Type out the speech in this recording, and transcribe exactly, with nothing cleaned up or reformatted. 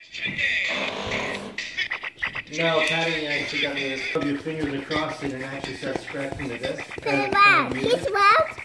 No, patting actually got me to rub your fingers across it and actually start scratching the desk. Hey, wow, he's well.